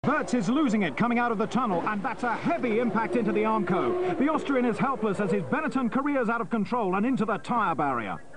Wurz is losing it coming out of the tunnel, and that's a heavy impact into the Armco. The Austrian is helpless as his Benetton careers out of control and into the tyre barrier.